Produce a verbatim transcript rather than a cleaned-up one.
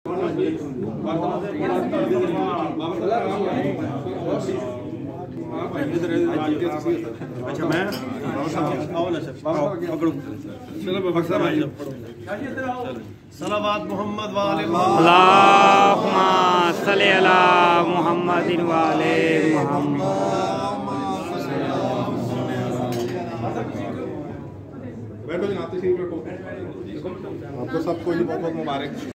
اچھا میں صلوات محمد والے اللہم صلی علی محمد والے محمد. آپ کو سب کو بہت بہت مبارک.